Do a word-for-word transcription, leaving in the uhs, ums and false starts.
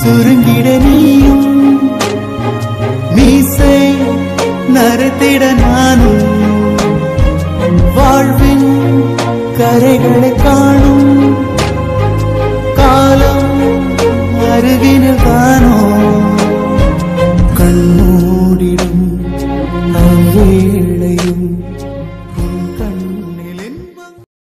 சுருங்கிட நீயும் மீசை நரைத்திட நானும் வாழ்வின் கரைகளை காணும் காலம் அருகினில் தானோ கண்ணோ